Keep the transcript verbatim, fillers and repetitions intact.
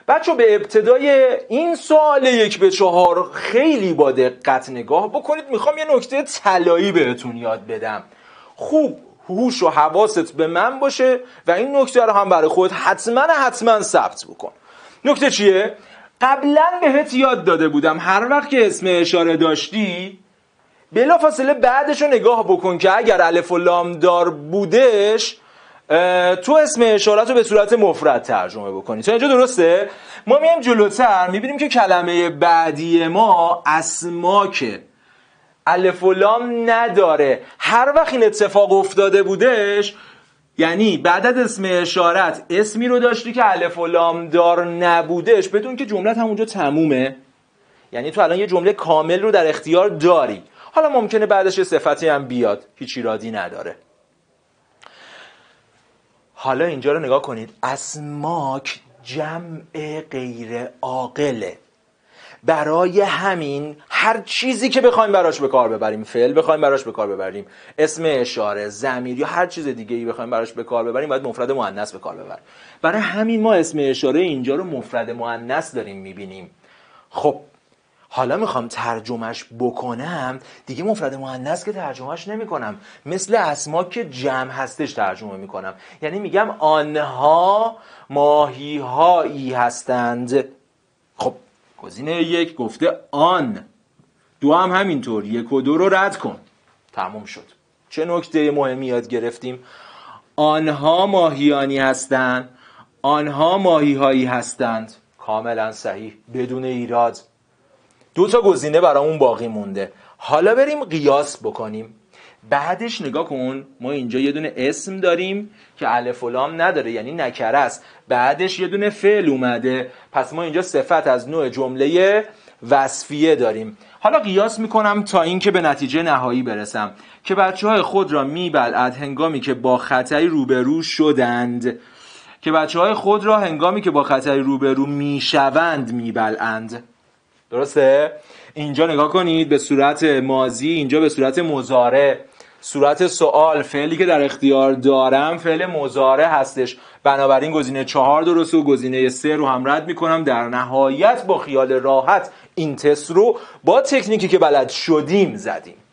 بچه به ابتدای این سوال یک به چهار خیلی با دقت نگاه بکنید. میخوام یه نکته طلایی بهتون یاد بدم. خوب هوش و حواست به من باشه و این نکته رو هم برای خودت حتما حتما ثبت بکن. نکته چیه؟ قبلا بهت یاد داده بودم هر وقت که اسم اشاره داشتی بلافاصله بعدش رو نگاه بکن که اگر الف و لام دار بودش تو اسم اشارت رو به صورت مفرد ترجمه بکنی. تا اینجا درسته؟ ما میایم جلوتر میبینیم که کلمه بعدی ما اسماکه، الف و لام نداره. هر وقت این اتفاق افتاده بودش یعنی بعد از اسم اشارت اسمی رو داشتی که الف و لام دار نبودش، بدون که جملت همونجا تمومه. یعنی تو الان یه جمله کامل رو در اختیار داری. حالا ممکنه بعدش یه صفتی هم بیاد، هیچ ایرادی نداره. حالا اینجا رو نگاه کنید. اسماک جمع غیر عاقله. برای همین هر چیزی که بخوایم براش به کار ببریم، فعل بخوایم براش به کار ببریم، اسم اشاره، ضمیر یا هر چیز دیگه ای بخوایم براش به کار ببریم، باید مفرد مؤنث به کار ببریم. برای همین ما اسم اشاره اینجا رو مفرد مؤنث داریم میبینیم. خب حالا میخوام ترجمهش بکنم، دیگه مفرد مؤنث که ترجمهش نمیکنم، مثل اسماک که جمع هستش ترجمه میکنم. یعنی میگم آنها ماهی هایی هستند. خب گزینه یک گفته آن، دو هم همینطور، یک و دو رو رد کن. تموم شد. چه نکته مهمی یاد گرفتیم؟ آنها ماهیانی هستند، آنها ماهی هایی هستند. کاملا صحیح، بدون ایراد. دو تا گزینه برامون باقی مونده. حالا بریم قیاس بکنیم. بعدش نگاه کن، ما اینجا یه دونه اسم داریم که الف و لام نداره، یعنی نکره است. بعدش یه دونه فعل اومده، پس ما اینجا صفت از نوع جمله وصفیه داریم. حالا قیاس میکنم تا اینکه به نتیجه نهایی برسم که بچه‌های خود را میبلعد هنگامی که با خطری روبرو شدند. که بچه‌های خود را هنگامی که با خطری روبرو میشوند میبلعند. درسته؟ اینجا نگاه کنید به صورت ماضی، اینجا به صورت مضارع. صورت سوال، فعلی که در اختیار دارم فعل مضارع هستش. بنابراین گزینه چهار درسته و گزینه سه رو هم رد میکنم. در نهایت با خیال راحت این تست رو با تکنیکی که بلد شدیم زدیم.